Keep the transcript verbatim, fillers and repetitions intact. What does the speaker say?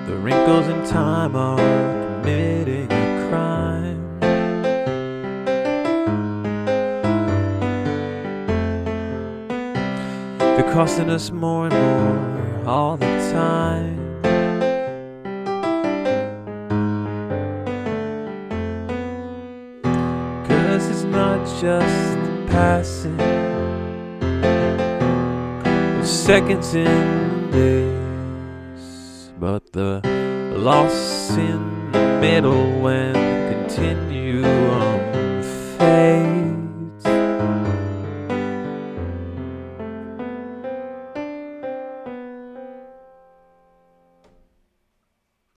The wrinkles in time are committing a crime. They're costing us more and more all the time. 'Cause it's not just the passing of seconds in days, but the loss in the middle when the continuum